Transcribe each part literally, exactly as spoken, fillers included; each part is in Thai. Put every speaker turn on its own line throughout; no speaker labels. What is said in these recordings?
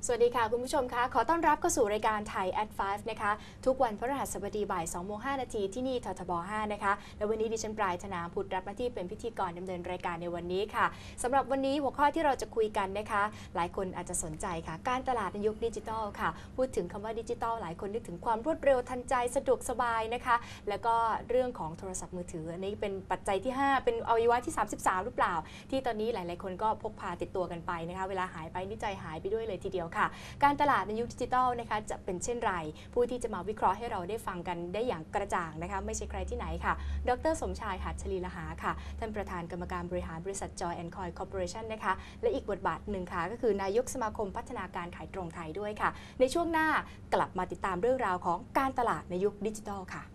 สวัสดีค่ะคุณผู้ชมคะขอต้อนรับเข้าสู่รายการไทย แอท ไฟว์ นะคะทุกวันพฤหัสบดีบ่าย สองโมงห้านาทีที่นี่ททบ ห้า นะคะและวันนี้ดิฉันปลายธนาพุทธรับหน้าที่เป็นพิธีกรดำเนินรายการในวันนี้ค่ะสำหรับวันนี้หัวข้อที่เราจะคุยกันนะคะหลายคนอาจจะสนใจค่ะการตลาดในยุคดิจิทัลค่ะพูดถึงคำว่าดิจิทัลหลายคนนึกถึงความรวดเร็วทันใจสะดวกสบายนะคะแล้วก็เรื่องของโทรศัพท์มือถืออันนี้เป็นปัจจัยที่ห้าเป็นอวัยวะที่สามสิบสามหรือเปล่าที่ตอนนี้หลายๆคนก็พกพาติดตัวกันไปนะคะเวลาหายไปนี่ใจหายไปด้วยเลยทีเดียวค่ะการตลาดในยุคดิจิทัลนะคะจะเป็นเช่นไรผู้ที่จะมาวิเคราะห์ให้เราได้ฟังกันได้อย่างกระจ่างนะคะไม่ใช่ใครที่ไหนค่ะดร.สมชายหัตถลีละหาค่ะท่านประธานกรรมการบริหารบริษัท Joy แอนด์ Coin Corporation นะคะและอีกบทบาทหนึ่งค่ะก็คือนายกสมาคมพัฒนาการขายตรงไทยด้วยค่ะในช่วงหน้ากลับมาติดตามเรื่องราวของการตลาดในยุคดิจิทัลค่ะ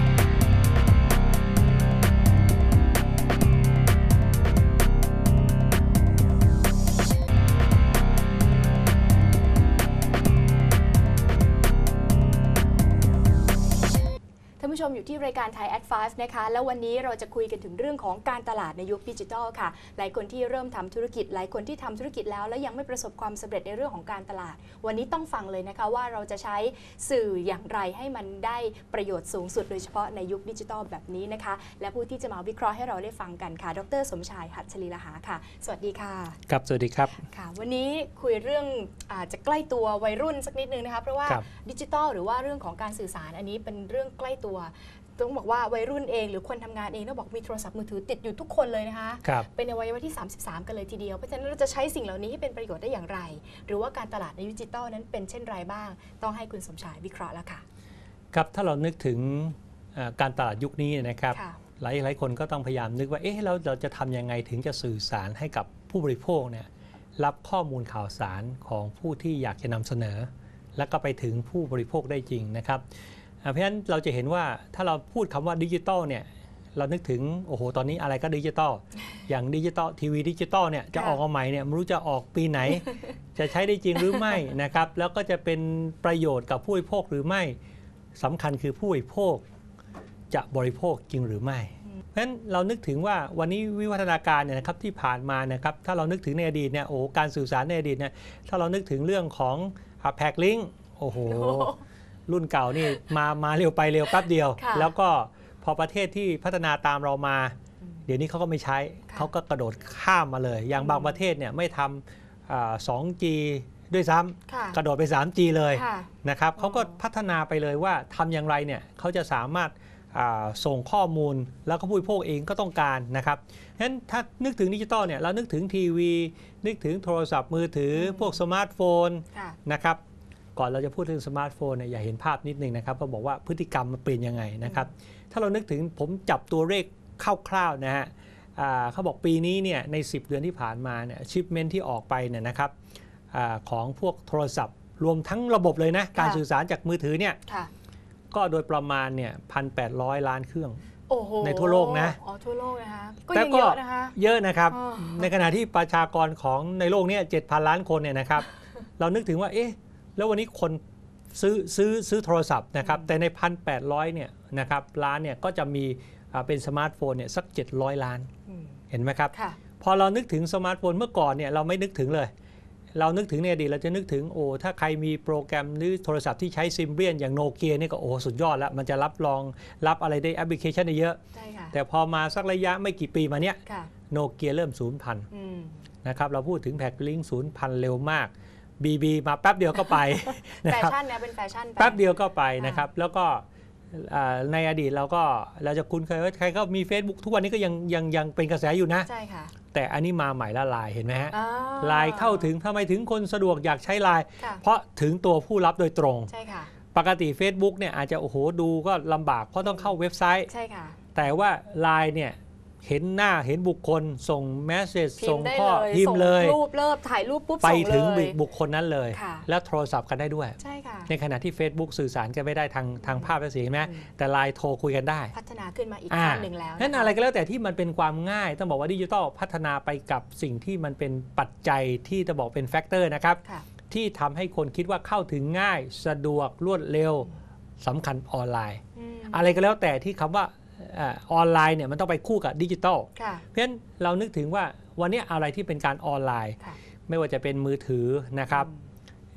ท่านผู้ชมอยู่ที่รายการไทย แอท ไฟว์ นะคะแล้ววันนี้เราจะคุยกันถึงเรื่องของการตลาดในยุคดิจิทัลค่ะหลายคนที่เริ่มทำธุรกิจหลายคนที่ทำธุรกิจแล้วและยังไม่ประสบความสำเร็จในเรื่องของการตลาดวันนี้ต้องฟังเลยนะคะว่าเราจะใช้สื่ออย่างไรให้มันได้ประโยชน์สูงสุดโดยเฉพาะในยุคดิจิทัลแบบนี้นะคะและผู้ที่จะมาวิเคราะห์ให้เราได้ฟังกันค่ะดร.สมชายหัตถลีละหาค่ะสวัสดีค่ะ
ครับสวัสดีครับ
ค่ะวันนี้คุยเรื่องอาจจะใกล้ตัววัยรุ่นสักนิดนึงนะคะเพราะว่าดิจิทัลหรือว่าเรื่องของการสื่อสารอันนี้เป็นเรื่องใกล้ตัวต้องบอกว่าวัยรุ่นเองหรือคนทำงานเองต้องบอกมีโทรศัพท์มือถือติดอยู่ทุกคนเลยนะคะเป็นอวัยวะที่สามสิบสามกันเลยทีเดียวเพราะฉะนั้นเราจะใช้สิ่งเหล่านี้ให้เป็นประโยชน์ได้อย่างไรหรือว่าการตลาดในดิจิทัลนั้นเป็นเช่นไรบ้างต้องให้คุณสมชายวิเคราะห์แล้วค่ะ
ครับถ้าเรานึกถึงการตลาดยุคนี้นะครับหลายหลายคนก็ต้องพยายามนึกว่าเอ๊ะเราเราจะทำยังไงถึงจะสื่อสารให้กับผู้บริโภคเนี่ยรับข้อมูลข่าวสารของผู้ที่อยากจะนำเสนอแล้วก็ไปถึงผู้บริโภคได้จริงนะครับเพราะฉะนั้นเราจะเห็นว่าถ้าเราพูดคำว่าดิจิตอลเนี่ยเรานึกถึงโอ้โหตอนนี้อะไรก็ดิจิตอลอย่างดิจิตอลทีวีดิจิตอลเนี่ยจะออกมาใหม่เนี่ยไม่รู้จะออกปีไหน จะใช้ได้จริงหรือไม่นะครับแล้วก็จะเป็นประโยชน์กับผู้บริโภคหรือไม่สำคัญคือผู้บริโภคจะบริโภคจริงหรือไม่เพราะฉะนั้นเรานึกถึงว่าวันนี้วิวัฒนาการเนี่ยนะครับที่ผ่านมานะครับถ้าเรานึกถึงในอดีตเนี่ยโอ้การสื่อสารในอดีตเนี่ยถ้าเรานึกถึงเรื่องของแพ็คลิงก์โอ้โหรุ่นเก่านี่มามาเร็วไปเร็วแป๊บเดียวแล้วก็พอประเทศที่พัฒนาตามเรามาเดี๋ยวนี้เขาก็ไม่ใช้เขาก็กระโดดข้ามมาเลยอย่างบางประเทศเนี่ยไม่ทำ สองจี ด้วยซ้ำกระโดดไป สามจี เลยนะครับเขาก็พัฒนาไปเลยว่าทำอย่างไรเนี่ยเขาจะสามารถส่งข้อมูลแล้วก็ผู้บริโภคเองก็ต้องการนะครับฉะนั้นถ้านึกถึงดิจิตอลเนี่ยเรานึกถึงทีวีนึกถึงโทรศัพท์มือถือพวกสมาร์ทโฟนนะครับก่อนเราจะพูดถึงสมาร์ทโฟนเนี่ยอย่าเห็นภาพนิดนึงนะครับก็บอกว่าพฤติกรรมมันเปลี่ยนยังไงนะครับถ้าเรานึกถึงผมจับตัวเลขคร่าวๆนะฮะเขาบอกปีนี้เนี่ยในสิบเดือนที่ผ่านมาเนี่ยชิปเมนต์ที่ออกไปเนี่ยนะครับอของพวกโทรศัพท์รวมทั้งระบบเลยนะการสื่อสารจากมือถือเนี่ยก็โดยประมาณเนี่ยพันแปดร้อยล้านเครื่องในทั่วโลกนะ
อ๋อทั่วโลกนะคะก็ยังเยอะนะคะ
เยอะนะครับในขณะที่ประชากรของในโลกนี้เจ็ดพันล้านคนเนี่ยนะครับเรานึกถึงว่าเอ๊ะแล้ววันนี้คนซื้อซื้อซื้อโทรศัพท์นะครับแต่ใน หนึ่งพันแปดร้อย เนี่ยนะครับล้านเนี่ยก็จะมีเป็นสมาร์ทโฟนเนี่ยสักเจ็ดร้อยล้านเห็นไหมครับพอเรานึกถึงสมาร์ทโฟนเมื่อก่อนเนี่ยเราไม่นึกถึงเลยเรานึกถึงในอดีตเราจะนึกถึงโอ้ถ้าใครมีโปรแกรมหรือโทรศัพท์ที่ใช้ซิมเบียนอย่างโนเกียนี่ก็โอ้สุดยอดแล้วมันจะรับรองรับอะไรได้แอปพลิเคชันได้เยอะแต่พอมาสักระยะไม่กี่ปีมาเนี้ยโนเกียเริ่มสูญพันธุ์นะครับเราพูดถึงแพ็คลิงก์สูญพันธุ์เร็วมากบี บี มาแป๊บเดียวก็ไป
แฟชั่นเนี่ยเป็นแฟชั่น
แป๊บเดียวก็ไปนะครับแล้วก็ในอดีตเราก็เราจะคุ้นเคยว่าใครก็มี Facebook ทุกวันนี้ก็ยังยังยังเป็นกระแสอยู่นะ
ใช่ค่ะ
แต่อันนี้มาใหม่ละไลน์เห็นไหมฮะไลน์เข้าถึงทำไมถึงคนสะดวกอยากใช้ไลน์เพราะถึงตัวผู้รับโดยตรง
ใช่ค่ะ
ปกติ Facebook เนี่ยอาจจะโอ้โหดูก็ลำบากเพราะต้องเข้าเว็บไซต์
ใช่ค่ะ
แต่ว่าไลน์เนี่ยเห็นหน้าเห็นบุคคลส่งเมสเซจส่งข้อพิมพ์เลย
รูปเลิฟถ่ายรูปปุ๊บ
ไปถึงบุคคลนั้นเลยแล้วโทรศัพท์กันได้ด้วย
ใช่ค่ะ
ในขณะที่ Facebook สื่อสารกันไม่ได้ทางทางภาพและเสียงไหมแต่ไลน์โทรคุยกันได้
พัฒนาขึ้นมาอีกขั้นหนึ่งแล้ว
นั่นอะไรก็แล้วแต่ที่มันเป็นความง่ายต้องบอกว่าดิจิทัลพัฒนาไปกับสิ่งที่มันเป็นปัจจัยที่จะบอกเป็นแฟกเตอร์นะครับที่ทำให้คนคิดว่าเข้าถึงง่ายสะดวกรวดเร็วสำคัญออนไลน์อะไรก็แล้วแต่ที่คำว่าออนไลน์เนี่ยมันต้องไปคู่กับดิจิทัลเพราะฉะนั้นเรานึกถึงว่าวันนี้อะไรที่เป็นการออนไลน์ไม่ว่าจะเป็นมือถือนะครับ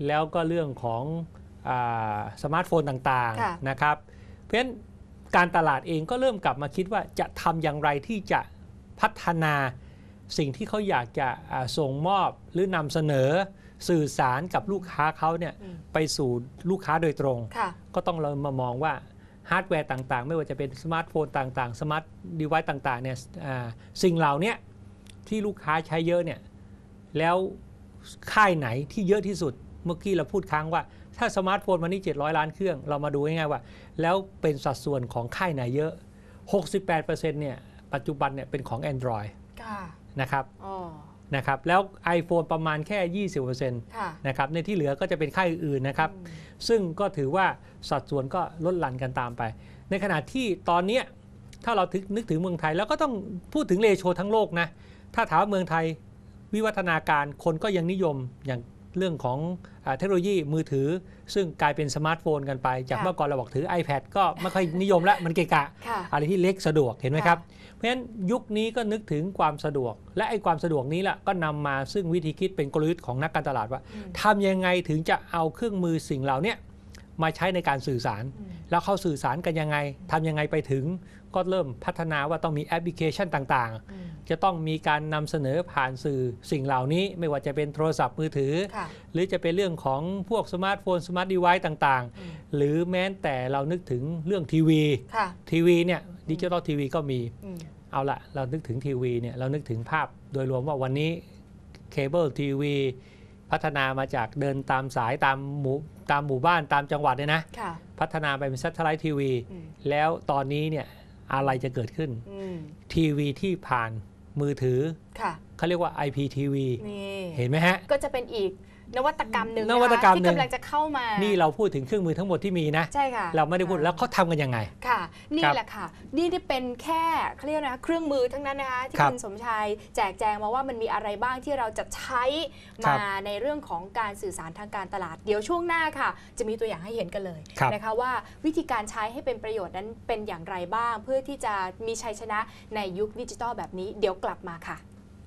แล้วก็เรื่องของสมาร์ทโฟนต่างๆนะครับเพราะฉะนั้นการตลาดเองก็เริ่มกลับมาคิดว่าจะทำอย่างไรที่จะพัฒนาสิ่งที่เขาอยากจะส่งมอบหรือนำเสนอสื่อสารกับลูกค้าเขาเนี่ยไปสู่ลูกค้าโดยตรงก็ต้องเรามามองว่าฮาร์ดแวร์ต่างๆไม่ว่าจะเป็นสมาร์ทโฟนต่างๆสมาร์ทดีไวซ์ต่างๆเนี่ยสิ่งเหล่านี้ที่ลูกค้าใช้เยอะเนี่ยแล้วค่ายไหนที่เยอะที่สุดเมื่อกี้เราพูดค้างว่าถ้าสมาร์ทโฟนวันนี้เจ็ดร้อยล้านเครื่องเรามาดูง่ายๆว่าแล้วเป็นสัดส่วนของค่ายไหนเยอะ หกสิบแปดเปอร์เซ็นต์ เนี่ยปัจจุบันเนี่ยเป็นของ Android นะครับนะครับแล้ว iPhone ประมาณแค่ ยี่สิบเปอร์เซ็นต์ นะครับในที่เหลือก็จะเป็นค่ายอื่นๆนะครับซึ่งก็ถือว่าสัดส่วนก็ลดหลั่นกันตามไปในขณะที่ตอนนี้ถ้าเรานึกถึงเมืองไทยแล้วก็ต้องพูดถึงเรโชทั้งโลกนะถ้าถามว่าเมืองไทยวิวัฒนาการคนก็ยังนิยมอย่างเรื่องของเทคโนโลยีมือถือซึ่งกลายเป็นสมาร์ทโฟนกันไปจากเมื่อก่อนเราบอกถือ iPad ก็ไม่ค่อยนิยมแล้วมันเกะกะอะไรที่เล็กสะดวกเห็นไหมครับเพราะฉะนั้นยุคนี้ก็นึกถึงความสะดวกและไอ้ความสะดวกนี้แหละก็นำมาซึ่งวิธีคิดเป็นกลยุทธ์ของนักการตลาดว่าทำยังไงถึงจะเอาเครื่องมือสิ่งเหล่านี้มาใช้ในการสื่อสารแล้วเขาสื่อสารกันยังไงทำยังไงไปถึงก็เริ่มพัฒนาว่าต้องมีแอปพลิเคชันต่างๆจะต้องมีการนำเสนอผ่านสื่อสิ่งเหล่านี้ไม่ว่าจะเป็นโทรศัพท์มือถือหรือจะเป็นเรื่องของพวกสมาร์ทโฟนสมาร์ทดีไวซ์ต่างๆหรือแม้แต่เรานึกถึงเรื่องทีวีทีวีเนี่ยดิจิตอลทีวีก็มีเอาละเรานึกถึงทีวีเนี่ยเรานึกถึงภาพโดยรวมว่าวันนี้เคเบิลทีวีพัฒนามาจากเดินตามสายตามหมู่ตามหมู่บ้านตามจังหวัดเนี่ยนะพัฒนาไปเป็นซัตเทอร์ไลท์ทีวีแล้วตอนนี้เนี่ยอะไรจะเกิดขึ้นทีวีที่ผ่านมือถือเขาเรียกว่า ไอ พี ที วี เห็นไหมฮะ
ก็จะเป็นอีกนวัตกรรมหนึ่ง
นวัตกรรมที่
กำลังจะเข้ามา
นี่เราพูดถึงเครื่องมือทั้งหมดที่มีนะ
ใช่ค่ะ
เราไม่ได้พูดแล้วเขาทำกันยังไง
ค่ะนี่แหละค่ะนี่ที่เป็นแค่เขาเรียกนะเครื่องมือทั้งนั้นนะคะที่คุณสมชายแจกแจงมาว่ามันมีอะไรบ้างที่เราจะใช้มาในเรื่องของการสื่อสารทางการตลาดเดี๋ยวช่วงหน้าค่ะจะมีตัวอย่างให้เห็นกันเลยนะคะว่าวิธีการใช้ให้เป็นประโยชน์นั้นเป็นอย่างไรบ้างเพื่อที่จะมีชัยชนะในยุคดิจิทัลแบบนี้เดี๋ยวกลับมาค่ะ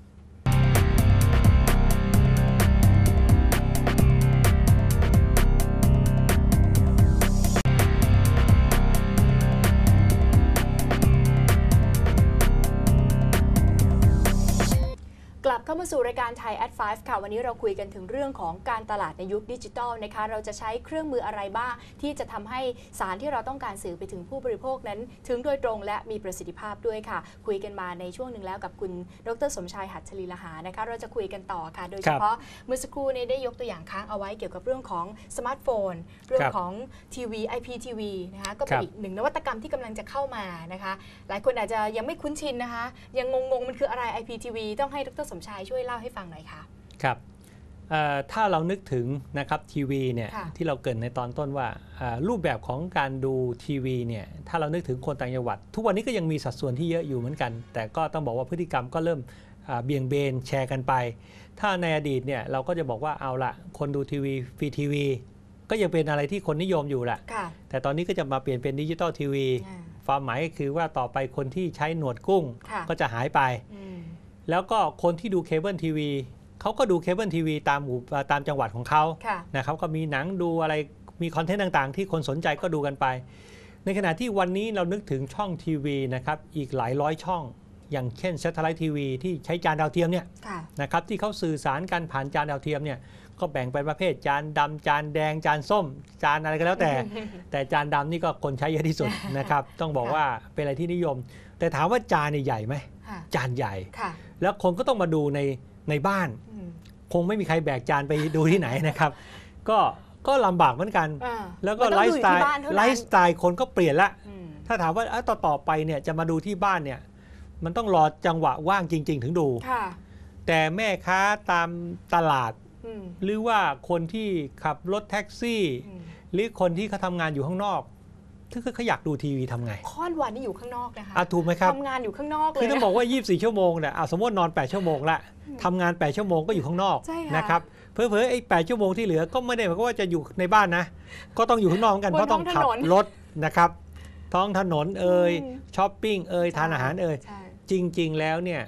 กลับเข้ามาสู่รายการไทย แอด ไฟว์ ค่ะวันนี้เราคุยกันถึงเรื่องของการตลาดในยุคดิจิทัลนะคะเราจะใช้เครื่องมืออะไรบ้างที่จะทำให้สารที่เราต้องการสื่อไปถึงผู้บริโภคนั้นถึงโดยตรงและมีประสิทธิภาพด้วยค่ะคุยกันมาในช่วงหนึ่งแล้วกับคุณดร.สมชายหัตถลีละหานะคะเราจะคุยกันต่อค่ะโดยเฉพาะเมื่อสักครู่นี้ได้ยกตัวอย่างค้างเอาไว้เกี่ยวกับเรื่องของสมาร์ทโฟนเรื่องของทีวี ไอ พี ที วี นะคะก็เป็นอีกหนึ่งนวัตกรรมที่กำลังจะเข้ามานะคะหลายคนอาจจะยังไม่คุ้นชินนะคะยังงงๆมันคืออะไร ไอ พี ที วี ต้องให้ดร.สมชายช่วยเล่าให้ฟังหน่อยค่ะ
ครับถ้าเรานึกถึงนะครับทีวีเนี่ยที่เราเกริ่นในตอนต้นว่ารูปแบบของการดูทีวีเนี่ยถ้าเรานึกถึงคนต่างจังหวัดทุกวันนี้ก็ยังมีสัดส่วนที่เยอะอยู่เหมือนกันแต่ก็ต้องบอกว่าพฤติกรรมก็เริ่มเบี่ยงเบนแชร์กันไปถ้าในอดีตเนี่ยเราก็จะบอกว่าเอาละคนดูทีวีฟรีทีวีก็ยังเป็นอะไรที่คนนิยมอยู่แหละแต่ตอนนี้ก็จะมาเปลี่ยนเป็นดิจิตอลทีวีความหมายก็คือว่าต่อไปคนที่ใช้หนวดกุ้งก็จะหายไปแล้วก็คนที่ดูเคเบิลทีวีเขาก็ดูเคเบิลทีวีตามหมู่ตามจังหวัดของเขานะครับก็มีหนังดูอะไรมีคอนเทนต์ต่างๆที่คนสนใจก็ดูกันไปในขณะที่วันนี้เรานึกถึงช่องทีวีนะครับอีกหลายร้อยช่องอย่างเช่น Satellite ที วี ที่ใช้จานดาวเทียมเนี่ยนะครับที่เขาสื่อสารกันผ่านจานดาวเทียมเนี่ยก็แบ่งเป็นประเภทจานดำจานแดงจานส้มจานอะไรก็แล้วแต่ แต่จานดำนี่ก็คนใช้เยอะที่สุดนะครับต้องบอกว่าเป็นอะไรที่นิยมแต่ถามว่าจานใหญ่ไหมจานใหญ่แล้วคนก็ต้องมาดูในในบ้านคงไม่มีใครแบกจานไปดูที่ไหนนะครับก็ก็ลำบากเหมือนกันแล้วก็ไลฟ์สไตล์ไลฟ์สไตล์คนก็เปลี่ยนละถ้าถามว่าต่อต่อไปเนี่ยจะมาดูที่บ้านเนี่ยมันต้องรอจังหวะว่างจริงๆถึงดูแต่แม่ค้าตามตลาดหรือว่าคนที่ขับรถแท็กซี่หรือคนที่เขาทำงานอยู่ข้างนอกถ้าเขาอยากดูทีวีทำไง
ค่อนวันนี่อยู่ข้างนอกนะคะ
ถูกไหมครับ
ทำงานอยู่ข้างนอกเลย
คือต้องบอกว่ายี่สิบสี่ชั่วโมงเนี่ยสมมตินอนแปดชั่วโมงละทำงานแปดชั่วโมงก็อยู่ข้างนอกนะครับเผลอๆไอ้แปดชั่วโมงที่เหลือก็ไม่ได้หมายความว่าจะอยู่ในบ้านนะก็ต้องอยู่ข้างนอกกันเพราะต้องขับรถนะครับท้องถนนเอ่ยช้อปปิ้งเอ่ยทานอาหารเอ่ยจริงๆแล้วเนี่ย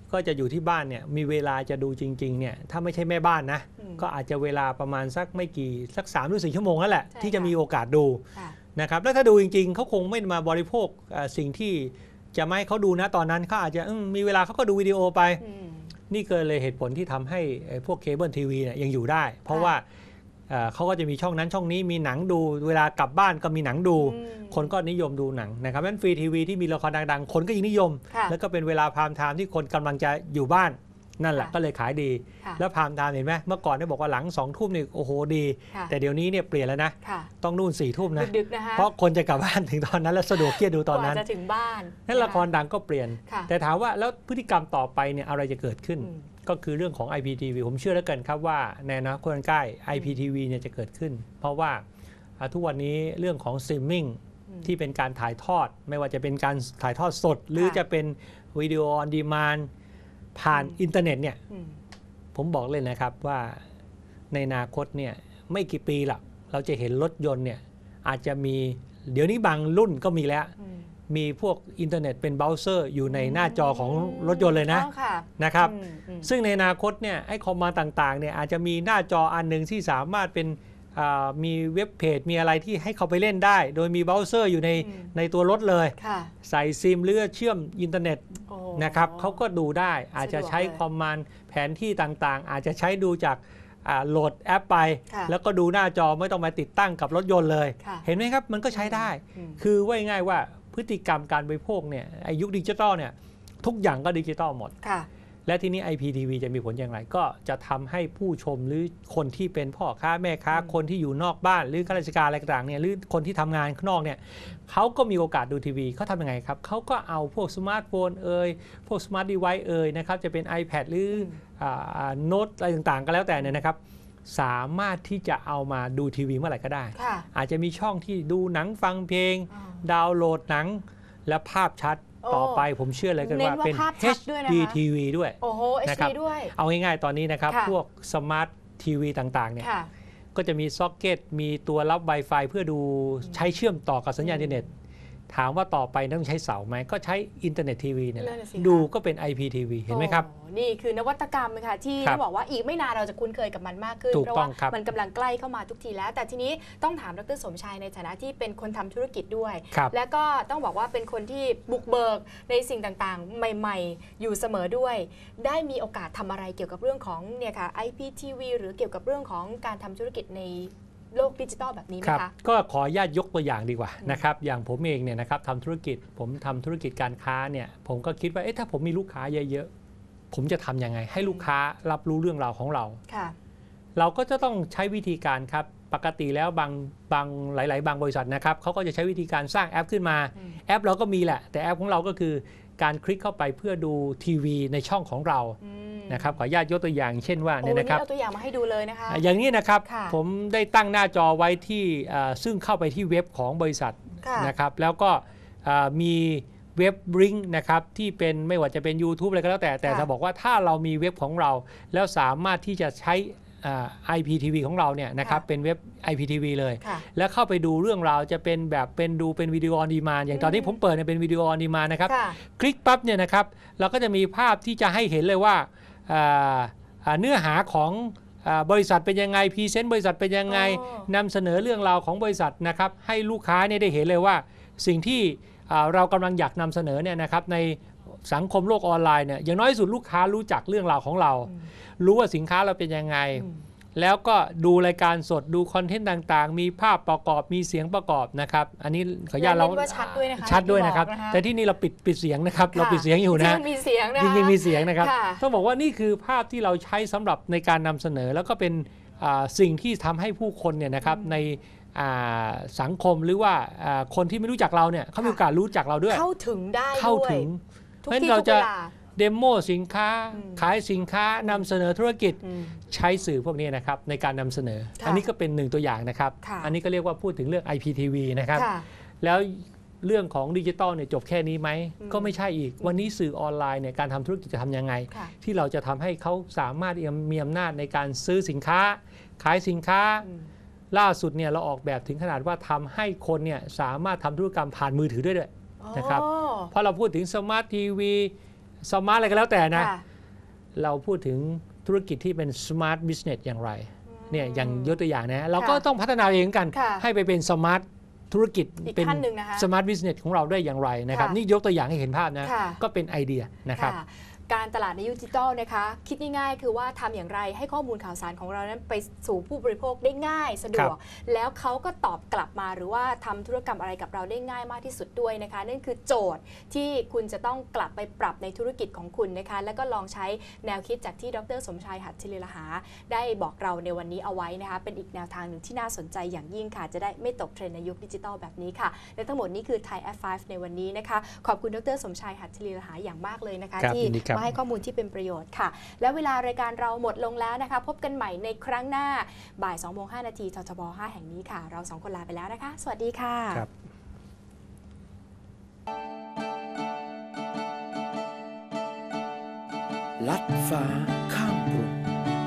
ก็จะอยู่ที่บ้านเนี่ยมีเวลาจะดูจริงๆเนี่ยถ้าไม่ใช่แม่บ้านนะก็อาจจะเวลาประมาณสักไม่กี่สักสามหรือสี่ชั่วโมงนั่นแหละที่จะมีโอกาสดูนะครับแล้วถ้าดูจริงๆเขาคงไม่มาบริโภคสิ่งที่จะไม่ให้เขาดูนะตอนนั้นเขาอาจจะมีเวลาเขาก็ดูวิดีโอไปนี่เกิดเลยเหตุผลที่ทำให้พวกเคเบิลทีวีเนี่ยยังอยู่ได้ เพราะว่าเขาก็จะมีช่องนั้นช่องนี้มีหนังดูเวลากลับบ้านก็มีหนังดูคนก็นิยมดูหนังนะครับนั้นฟรีทีวีที่มีละครดังๆคนก็ยิ่งนิยมแล้วก็เป็นเวลาพามไทม์ที่คนกำลังจะอยู่บ้านนั่นแหละก็เลยขายดีแล้วพามไทม์เห็นไหมเมื่อก่อนได้บอกว่าหลังสองทุ่มนี่โอ้โหดีแต่เดี๋ยวนี้เนี่ยเปลี่ยนแล้วนะต้องนู่นสี่ทุ่มนะเพราะคนจะกลับบ้านถึงตอนนั้นแล้วสะดวกที่จะดูตอนนั้น
จะถึงบ้าน
นั่นละครดังก็เปลี่ยนแต่ถามว่าแล้วพฤติกรรมต่อไปเนี่ยอะไรจะเกิดขึ้นก็คือเรื่องของ ไอ พี ที วี ผมเชื่อแล้วกันครับว่าในอนาคตใกล้ ไอ พี ที วี เนี่ยจะเกิดขึ้นเพราะว่าทุกวันนี้เรื่องของสตรีมมิ่งที่เป็นการถ่ายทอดไม่ว่าจะเป็นการถ่ายทอดสดหรือจะเป็นวิดีโอออนดีมานด์ผ่านอินเทอร์เน็ตเนี่ยผมบอกเลยนะครับว่าในอนาคตเนี่ยไม่กี่ปีหรอกเราจะเห็นรถยนต์เนี่ยอาจจะมีเดี๋ยวนี้บางรุ่นก็มีแล้วมีพวกอินเทอร์เน็ตเป็นเบราว์เซอร์อยู่ในหน้าจอของรถยนต์เลยนะนะครับซึ่งในอนาคตเนี่ยไอ้คอมมานด์ต่างๆเนี่ยอาจจะมีหน้าจออันหนึ่งที่สามารถเป็นมีเว็บเพจมีอะไรที่ให้เขาไปเล่นได้โดยมีเบราว์เซอร์อยู่ในในตัวรถเลยใส่ซิมหรือเชื่อมอินเทอร์เน็ตนะครับเขาก็ดูได้อาจจะใช้คอมมานด์แผนที่ต่างๆอาจจะใช้ดูจากโหลดแอปไปแล้วก็ดูหน้าจอไม่ต้องมาติดตั้งกับรถยนต์เลยเห็นไหมครับมันก็ใช้ได้คือว่าง่ายว่าพฤติกรรมการบริโภคเนี่ยอายุคดิจิตอลเนี่ยทุกอย่างก็ดิจิตอลหมดและทีนี้ ไอ พี ที วี จะมีผลอย่างไรก็จะทำให้ผู้ชมหรือคนที่เป็นพ่อค้าแม่ค้าคนที่อยู่นอกบ้านหรือข้าราชการอะไรต่างๆเนี่ยหรือคนที่ทำงานข้างนอกเนี่ยเขาก็มีโอกาสดูทีวีเขาทำยังไงครับเขาก็เอาพวกสมาร์ทโฟนเอ่ยพวกสมาร์ทดีไวซ์เอ่ยนะครับจะเป็น iPad หรือโน้ตอะไรต่างๆก็แล้วแต่เนี่ยนะครับสามารถที่จะเอามาดูทีวีเมื่อไหร่ก็ได้อาจจะมีช่องที่ดูหนังฟังเพลงดาวน์โหลดหนังและภาพชัดต่อไปผมเชื่อเลยกันว่าเป็น เอช ดี ที วี ด้วยนะครับเอาง่ายๆตอนนี้นะครับพวกสมาร์ททีวีต่างๆเนี่ยก็จะมีซ็อกเก็ตมีตัวรับ Wi-Fi เพื่อดูใช้เชื่อมต่อกับสัญญาณอินเทอร์เน็ตถามว่าต่อไปต้องใช้เสาไหมก็ใช้อินเทอร์เน็ตทีวีเนี่ยดูก็เป็น ไอ พี ที วี เห็นไหมครับ
นี่คือนวัตกรรมค่ะที่ต้องบอกว่าอีกไม่นานเราจะคุ้นเคยกับมันมากขึ้นเพราะว่ามันกำลังใกล้เข้ามาทุกทีแล้วแต่ทีนี้ต้องถามดร.สมชายในฐานะที่เป็นคนทำธุรกิจด้วยและก็ต้องบอกว่าเป็นคนที่บุกเบิกในสิ่งต่างๆใหม่ๆอยู่เสมอด้วยได้มีโอกาสทำอะไรเกี่ยวกับเรื่องของเนี่ยค่ะ ไอ พี ที วี หรือเกี่ยวกับเรื่องของการทำธุรกิจในโลกดิจิตอลแบบนี้ไหมคะ
ก็ขออนุญาตยกตัวอย่างดีกว่านะครับอย่างผมเองเนี่ยนะครับทำธุรกิจผมทำธุรกิจการค้าเนี่ยผมก็คิดว่าเอ๊ะถ้าผมมีลูกค้าเยอะๆผมจะทำยังไงให้ลูกค้ารับรู้เรื่องราวของเราเราก็จะต้องใช้วิธีการครับปกติแล้วบางบางหลายๆบางบริษัทนะครับเขาก็จะใช้วิธีการสร้างแอปขึ้นมาแอปเราก็มีแหละแต่แอปของเราก็คือการคลิกเข้าไปเพื่อดูทีวีในช่องของเรานะครับขออนุญาตยกตัวอย่างเช่นว่าเนี่ยนะครับ
เอาตัวอย่างมาให้ดูเลยนะคะ
อย่างนี้นะครับผมได้ตั้งหน้าจอไว้ที่ซึ่งเข้าไปที่เว็บของบริษัทนะครับแล้วก็มีเว็บลิงก์นะครับที่เป็นไม่ว่าจะเป็น YouTube อะไรก็แล้วแต่แต่จะบอกว่าถ้าเรามีเว็บของเราแล้วสามารถที่จะใช้ ไอ พี ที วี ของเราเนี่ยนะครับเป็นเว็บ ไอ พี ที วี เลยแล้วเข้าไปดูเรื่องราวจะเป็นแบบเป็นดูเป็นวิดีโอออนดีมานด์อย่างตอนนี้ผมเปิดเนี่ยเป็นวิดีโอออนดีมานด์นะครับคลิกปั๊บเนี่ยนะครับเราก็จะมีภาพที่จะให้เห็นเลยว่าเนื้อหาของบริษัทเป็นยังไงพรีเซนต์บริษัทเป็นยังไงนำเสนอเรื่องราวของบริษัทนะครับให้ลูกค้าเนี่ยได้เห็นเลยว่าสิ่งที่เรากำลังอยากนำเสนอเนี่ยนะครับในสังคมโลกออนไลน์เนี่ยอย่างน้อยที่สุดลูกค้ารู้จักเรื่องราวของเรารู้ว่าสินค้าเราเป็นยังไงแล้วก็ดูรายการสดดูคอนเทนต์ต่างๆมีภาพประกอบมีเสียงประกอบนะครับอันนี้ขออนุญาตเรา
ชัดด้วยนะคะ
ชัดด้วยนะครับแต่ที่นี่เราปิดปิดเสียงนะครับเราปิดเสียงอยู่นะ
จริงมีเสียงนะ
จริงๆมีเสียงนะครับต้องบอกว่านี่คือภาพที่เราใช้สำหรับในการนำเสนอแล้วก็เป็นสิ่งที่ทำให้ผู้คนเนี่ยนะครับในสังคมหรือว่าคนที่ไม่รู้จักเราเนี่ยเขามีโอกาสรู้จักเราด้วย
เข้าถึงได้
เข้าถึงเพราะฉะนั้นเราจะเดโมสินค้าขายสินค้านำเสนอธุรกิจใช้สื่อพวกนี้นะครับในการนำเสนออันนี้ก็เป็นหนึ่งตัวอย่างนะครับอันนี้ก็เรียกว่าพูดถึงเรื่อง ไอ พี ที วี นะครับแล้วเรื่องของดิจิตอลเนี่ยจบแค่นี้ไหมก็ไม่ใช่อีกวันนี้สื่อออนไลน์เนี่ยการทำธุรกิจจะทำยังไงที่เราจะทำให้เขาสามารถมีอำนาจในการซื้อสินค้าขายสินค้าล่าสุดเนี่ยเราออกแบบถึงขนาดว่าทำให้คนเนี่ยสามารถทำธุรกรรมผ่านมือถือด้วยด้วยนะครับเพราะเราพูดถึงสมาร์ททีวีสมาร์ทอะไรก็แล้วแต่นะ
ค่ะ
เราพูดถึงธุรกิจที่เป็น smart business อย่างไรเนี่ยอย่างยกตัวอย่างนะเราก็
ค่ะ
ต้องพัฒนาเองกัน
ค่ะ
ให้ไปเป็น smart ธุรกิจ
อีก
เป็น
ขั้นหนึ่งนะคะ
smart business ของเราได้อย่างไรนะครับ
ค่ะ
นี่ยกตัวอย่างให้เห็นภาพนะ
ค่ะ
ก็เป็นไอเดียนะครับ
ค่ะการตลาดในยุคดิจิทัลนะคะคิดง่ายๆคือว่าทำอย่างไรให้ข้อมูลข่าวสารของเรานั้นไปสู่ผู้บริโภคได้ง่ายสะดวก แล้วเขาก็ตอบกลับมาหรือว่าทำธุรกรรมอะไรกับเราได้ง่ายมากที่สุดด้วยนะคะนั่นคือโจทย์ที่คุณจะต้องกลับไปปรับในธุรกิจของคุณนะคะแล้วก็ลองใช้แนวคิดจากที่ดรสมชายหัตถลีลหาได้บอกเราในวันนี้เอาไว้นะคะเป็นอีกแนวทางหนึ่งที่น่าสนใจอย่างยิ่งค่ะจะได้ไม่ตกเทรนด์ในยุคดิจิทัลแบบนี้ค่ะและทั้งหมดนี้คือ Thai แอด ไฟว์ ในวันนี้นะคะขอบคุณดรสมชายหัตถลีลหาอย่างมากเลยนะคะ
ครับ
ที่
ยินดีครับ
มาให้ข้อมูลที่เป็นประโยชน์ค่ะ และเวลารายการเราหมดลงแล้วนะคะ พบกันใหม่ในครั้งหน้าบ่ายสองโมงห้านาทีททบห้าแห่งนี้ค่ะ เราสองคนลาไปแล้วนะคะ สวัสดีค่ะ
ครับ
ลัดฟ้าข้ามกรุง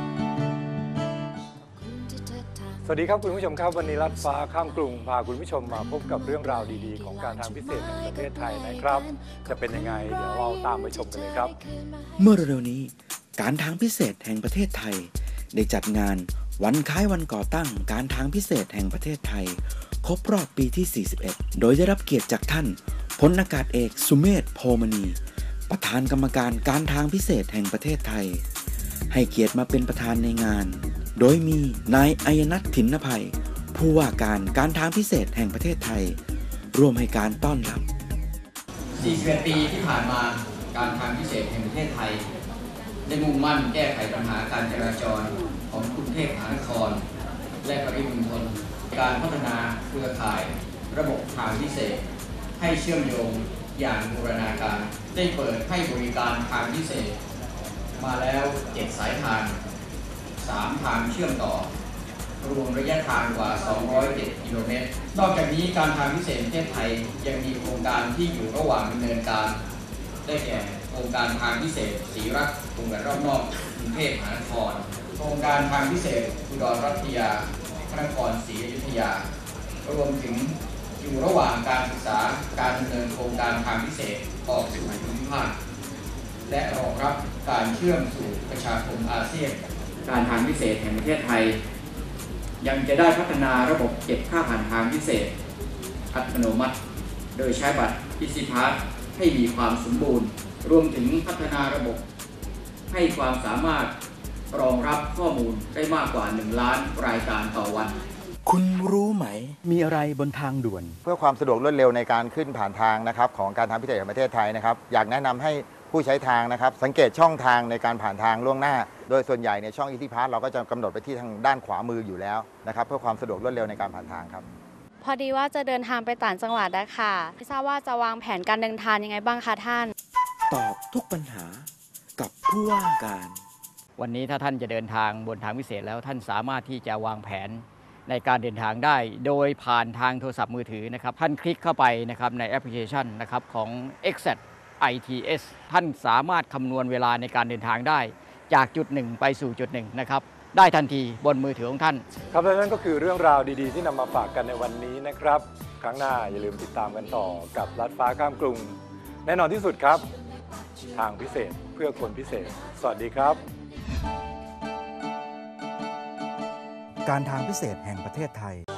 สวัสดีครับคุณผู้ชมครับวันนี้ลัดฟ้าข้ามกรุงพาคุณผู้ชมมาพบกับเรื่องราวดีๆของการทางพิเศษแห่งประเทศไทยนะครับ จะเป็นยังไงเดี๋ยวเราตามไปชมกันเลยครับ
เมื่อเร็วๆนี้การทางพิเศษแห่งประเทศไทยได้จัดงานวันคล้ายวันก่อตั้งการทางพิเศษแห่งประเทศไทยครบรอบปีที่ สี่สิบเอ็ด โดยได้รับเกียรติจากท่านพลอากาศเอกสุเมธ โพมณีประธานกรรมการการทางพิเศษแห่งประเทศไทยให้เกียรติมาเป็นประธานในงานโดยมีนายอัยนัท ถินภัยผู้ว่าการการทางพิเศษแห่งประเทศไทยร่วมให้การต้อนรับ
สี่สิบเอ็ด ปีที่ผ่านมาการทางพิเศษแห่งประเทศไทยได้มุ่งมั่นแก้ไขปัญหาการจราจรของกรุงเทพมหานครและปริมณฑลการพัฒนาเครือข่ายระบบทางพิเศษให้เชื่อมโยงอย่างบูรณาการได้เปิดให้บริการทางพิเศษมาแล้วเจ็ดสายทางสามทางเชื่อมต่อรวมระยะทางกว่าสองร้อยเจ็ดกิโลเมตรนอกจากนี้การทางพิเศษประเทศไทยยังมีโครงการที่อยู่ระหว่างดำเนินการได้แก่โครงการทางพิเศษศรีรักษ์วงแหวนรอบนอกกรุงเทพมหานครโครงการทางพิเศษอุดรรัตยาพระนครศรีอยุธยารวมถึงอยู่ระหว่างการศึกษาการดำเนินโครงการทางพิเศษออกสู่ภูมิภาคและรองรับการเชื่อมสู่ประชาคมอาเซียนการทางพิเศษแห่งประเทศไทยยังจะได้พัฒนาระบบเก็บค่าผ่านทางพิเศษอัตโนมัติโดยใช้บัตร Easy Pass ให้มีความสมบูรณ์รวมถึงพัฒนาระบบให้ความสามารถรองรับข้อมูลได้มากกว่าหนึ่งล้านรายการต่อวัน
คุณรู้ไหมมีอะไรบนทางด่วน
เพื่อความสะดวกรวดเร็วในการขึ้นผ่านทางนะครับของการทางพิเศษแห่งประเทศไทยนะครับอยากแนะนำให้ผู้ใช้ทางนะครับสังเกตช่องทางในการผ่านทางล่วงหน้า โดยส่วนใหญ่ในช่อง Easy Pass เราก็จะกำหนดไปที่ทางด้านขวามืออยู่แล้วนะครับเพื่อความสะดวกรวดเร็วในการผ่านทางครับ
พอดีว่าจะเดินทางไปต่างจังหวัดนะค่ะไม่ทราบว่าจะวางแผนการเดินทางยังไงบ้างคะท่าน
ตอบทุกปัญหากับผู้ว่าการ
วันนี้ถ้าท่านจะเดินทางบนทางพิเศษแล้วท่านสามารถที่จะวางแผนในการเดินทางได้ โดยผ่านทางโทรศัพท์มือถือนะครับท่านคลิกเข้าไปนะครับในแอปพลิเคชันนะครับของ เอ็กแซด ไอ ที เอส ท่านสามารถคำนวณเวลาในการเดินทางได้จากจุดหนึ่งไปสู่จุดหนึ่งนะครับได้ทันทีบนมือถือของท่าน
ครับและนั่นก็คือเรื่องราวดีๆที่นำมาฝากกันในวันนี้นะครับครั้งหน้าอย่าลืมติดตามกันต่อกับลัดฟ้าข้ามกรุงแน่นอนที่สุดครับทางพิเศษเพื่อคนพิเศษสวัสดีครับ
การทางพิเศษแห่งประเทศไทย